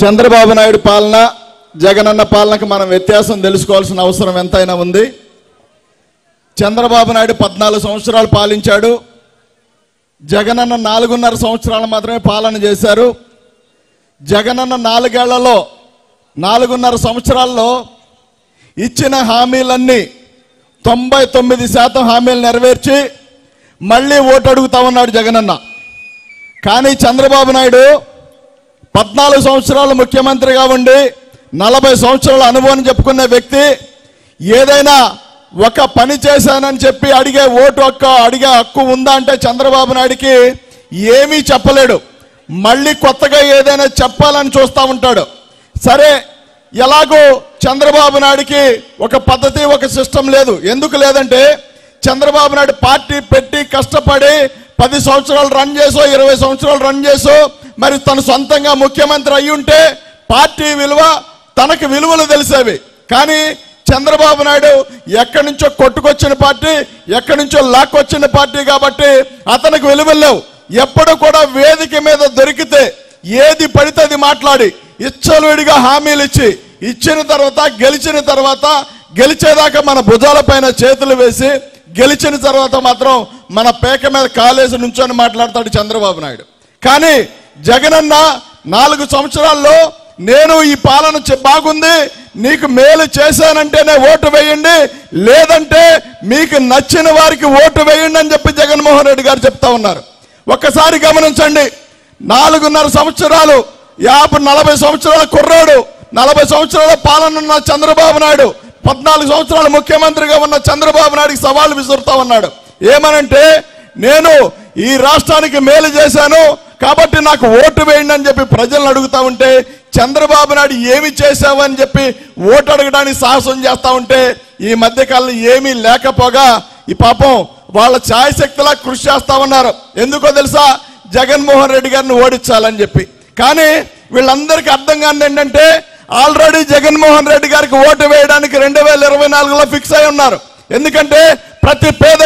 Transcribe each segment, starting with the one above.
చంద్రబాబు నాయుడు పాలన జగనన్న పాలనకు మనం వ్యత్యాసం తెలుసుకోవాల్సిన అవసరం ఎంతైనా ఉంది. చంద్రబాబు నాయుడు 14 సంవత్సరాలు పాలించాడు. జగనన్న 4.5 సంవత్సరాలు మాత్రమే పాలన చేశారు. జగనన్న 4 ఏళ్లలో 4.5 సంవత్సరాల్లో ఇచ్చిన హామీలన్నీ 99% హామీలు నెరవేర్చి మళ్ళీ ఓటు అడుగుతా ఉన్నాడు జగనన్న. కానీ చంద్రబాబు నాయుడు 14 సంవత్సరాలు ముఖ్యమంత్రిగా ఉండి 40 సంవత్సరాల అనుభవం చెప్పుకునే వ్యక్తి ఏదైనా ఒక పని చేశానని చెప్పి అడిగే హక్కు ఉందా అంటే చంద్రబాబు నాయుడికి ఏమీ చెప్పలేడు. మళ్ళీ కొత్తగా ఏదైనా చెప్పాలని చూస్తూ ఉంటాడు. సరే, ఎలాగో చంద్రబాబు నాయుడికి ఒక పద్ధతి ఒక సిస్టమ్ లేదు. ఎందుకు లేదంటే చంద్రబాబు నాయుడు పార్టీ పెట్టి కష్టపడి 10 సంవత్సరాలు రన్ చేసో 20 సంవత్సరాలు రన్ చేసో మరి తను సొంతంగా ముఖ్యమంత్రి అయ్యి ఉంటే పార్టీ విలువ తనకు విలువలు తెలిసేవి. కానీ చంద్రబాబు నాయుడు ఎక్కడి నుంచో కొట్టుకొచ్చిన పార్టీ, ఎక్కడి నుంచో లాక్కొచ్చిన పార్టీ కాబట్టి అతనికి విలువలు లేవు. ఎప్పుడు కూడా వేదిక మీద దొరికితే ఏది పడితే అది మాట్లాడి ఇచ్చలుడిగా హామీలు ఇచ్చిన తర్వాత గెలిచేదాకా మన భుజాల పైన చేతులు వేసి గెలిచిన తర్వాత మాత్రం మన పేక మీద కాలేసి నుంచొని మాట్లాడతాడు చంద్రబాబు నాయుడు. కానీ జగనన్న 4 సంవత్సరాల్లో నేను ఈ పాలన బాగుంది, నీకు మేలు చేశానంటేనే ఓటు వేయండి, లేదంటే మీకు నచ్చిన వారికి ఓటు వేయండి అని చెప్పి జగన్మోహన్ రెడ్డి గారు చెప్తా ఉన్నారు. ఒక్కసారి గమనించండి, 4.5 సంవత్సరాలు 40 సంవత్సరాల కుర్రాడు, 40 సంవత్సరాల పాలన ఉన్న చంద్రబాబు నాయుడు 14 సంవత్సరాలు ముఖ్యమంత్రిగా ఉన్న చంద్రబాబు నాయుడికి సవాళ్ళు విసురుతా ఉన్నాడు. ఏమనంటే, నేను ఈ రాష్ట్రానికి మేలు చేశాను కాబట్టి నాకు ఓటు వేయండి అని చెప్పి ప్రజలను అడుగుతా ఉంటే చంద్రబాబు నాయుడు ఏమి చేశావని చెప్పి ఓటు అడగడానికి సాహసం చేస్తా ఉంటే ఈ మధ్యకాలంలో ఏమీ లేకపోగా ఈ పాపం వాళ్ళ ఛాయశక్తిలా కృషి చేస్తా ఉన్నారు. ఎందుకో తెలుసా? జగన్మోహన్ రెడ్డి గారిని ఓడించాలని చెప్పి. కానీ వీళ్ళందరికీ అర్థం కాని ఏంటంటే ఆల్రెడీ జగన్మోహన్ రెడ్డి గారికి ఓటు వేయడానికి 2024లో ఫిక్స్ అయి ఉన్నారు. ఎందుకంటే ప్రతి పేద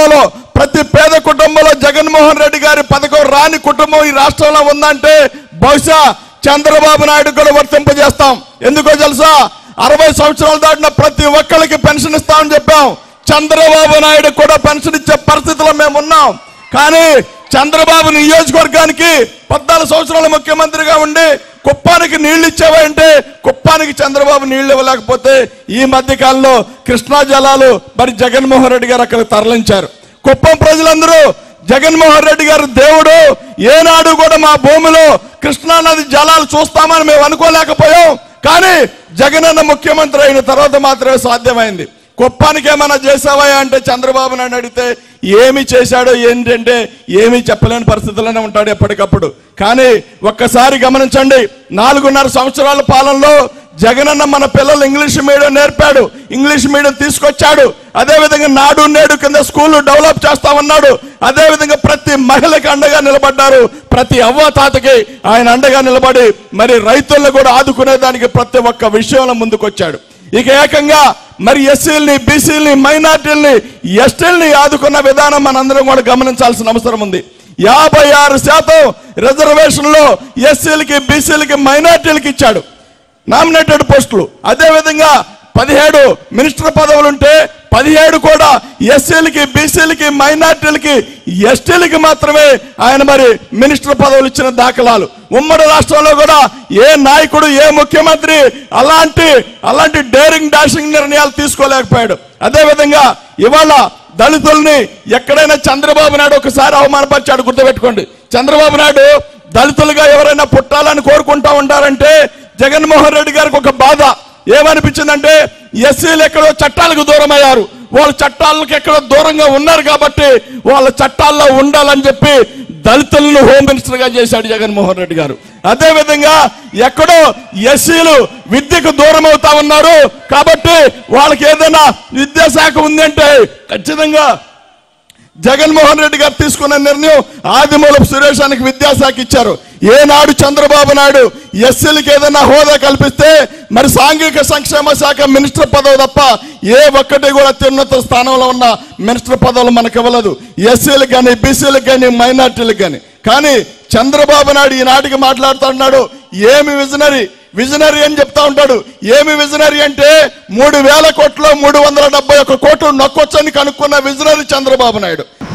కుటుంబంలో జగన్మోహన్ రెడ్డి గారి పథకం రాని కుటుంబం ఈ రాష్ట్రంలో ఉందంటే బహుశా చంద్రబాబు నాయుడు కూడా వర్తింపజేస్తాం. ఎందుకో తెలుసా? 60 సంవత్సరాలు దాటిన ప్రతి ఒక్కరికి పెన్షన్ ఇస్తామని చెప్పాం. చంద్రబాబు నాయుడు కూడా పెన్షన్ ఇచ్చే పరిస్థితిలో మేము ఉన్నాం. కానీ చంద్రబాబు నియోజకవర్గానికి 14 సంవత్సరాల ముఖ్యమంత్రిగా ఉండి కుప్పానికి నీళ్లు ఇచ్చావంటే కుప్పానికి చంద్రబాబు నీళ్లు ఇవ్వలేకపోతే ఈ మధ్య కాలంలో కృష్ణా జలాలు మరి జగన్మోహన్ రెడ్డి గారు అక్కడ తరలించారు. కుప్పం ప్రజలందరూ జగన్మోహన్ రెడ్డి గారు దేవుడు, ఏనాడు కూడా మా భూమిలో కృష్ణా నది జలాలు చూస్తామని మేము అనుకోలేకపోయాం. కానీ జగనన్న ముఖ్యమంత్రి అయిన తర్వాత మాత్రమే సాధ్యమైంది. కుప్పానికి ఏమైనా చేసావా అంటే చంద్రబాబు నాయుడు అడిగితే ఏమి చేశాడో ఏంటంటే ఏమీ చెప్పలేని పరిస్థితుల్లోనే ఉంటాడు ఎప్పటికప్పుడు. కానీ ఒక్కసారి గమనించండి, 4.5 సంవత్సరాల పాలనలో జగనన్న మన పిల్లలు ఇంగ్లీష్ మీడియం నేర్పాడు, ఇంగ్లీష్ మీడియం తీసుకొచ్చాడు. అదేవిధంగా నాడు నేడు కింద స్కూళ్ళు డెవలప్ చేస్తా ఉన్నాడు. అదేవిధంగా ప్రతి మహిళకి అండగా నిలబడ్డారు. ప్రతి అవ్వ తాతకి ఆయన అండగా నిలబడి మరి రైతులను కూడా ఆదుకునేదానికి ప్రతి ఒక్క విషయంలో ముందుకొచ్చాడు. ఇక ఏకంగా మరి ఎస్సీలని, బీసీలని, మైనార్టీలని, ఎస్టీలని ఆదుకున్న విధానం మనందరం కూడా గమనించాల్సిన అవసరం ఉంది. 56% రిజర్వేషన్లో ఎస్సీలకి, బీసీలకి, మైనార్టీలకి ఇచ్చాడు నామినేటెడ్ పోస్టులు. అదేవిధంగా 17 మినిస్టర్ పదవులుంటే 17 కూడా ఎస్సీలకి, బీసీలకి, మైనార్టీలకి, ఎస్టీలకి మాత్రమే ఆయన మరి మినిస్టర్ పదవులు ఇచ్చిన దాఖలాలు. ఉమ్మడి రాష్ట్రంలో కూడా ఏ నాయకుడు, ఏ ముఖ్యమంత్రి అలాంటి డేరింగ్ డాషింగ్ నిర్ణయాలు తీసుకోలేకపోయాడు. అదేవిధంగా ఇవాళ దళితుల్ని ఎక్కడైనా చంద్రబాబు నాయుడు ఒకసారి అవమానపరిచాడు. గుర్తుపెట్టుకోండి, చంద్రబాబు నాయుడు దళితులుగా ఎవరైనా పుట్టాలని కోరుకుంటా ఉంటారంటే జగన్మోహన్ రెడ్డి గారికి ఒక బాధ ఏమనిపించిందంటే ఎస్సీలు ఎక్కడో చట్టాలకు దూరం అయ్యారు, వాళ్ళ చట్టాలకు ఎక్కడో దూరంగా ఉన్నారు కాబట్టి వాళ్ళ చట్టాల్లో ఉండాలని చెప్పి దళితులను హోమ్ మినిస్టర్ గా చేశాడు జగన్మోహన్ రెడ్డి గారు. అదేవిధంగా ఎక్కడో ఎస్సీలు విద్యకు దూరం అవుతా ఉన్నారు కాబట్టి వాళ్ళకి ఏదైనా విద్యాశాఖ ఉందంటే ఖచ్చితంగా జగన్మోహన్ రెడ్డి గారు తీసుకున్న నిర్ణయం ఆదిమూలపు సురేషానికి విద్యాశాఖ ఇచ్చారు. ఏనాడు చంద్రబాబు నాయుడు ఎస్సీలకి ఏదైనా హోదా కల్పిస్తే మరి సాంఘిక సంక్షేమ శాఖ మినిస్టర్ పదవి తప్ప ఏ ఒక్కటి కూడా అత్యున్నత స్థానంలో ఉన్న మినిస్టర్ పదవులు మనకు ఇవ్వలేదు. ఎస్సీలకు కానీ, బీసీలకు కానీ, మైనార్టీలకు కానీ. కానీ చంద్రబాబు నాయుడు ఈనాటికి మాట్లాడుతున్నాడు, ఏమి విజనరీ అని చెప్తా ఉంటాడు. ఏమి విజనరీ అంటే 3,000 కోట్లు 371 కోట్లు నొక్కొచ్చని కనుక్కున్న విజనరీ చంద్రబాబు నాయుడు.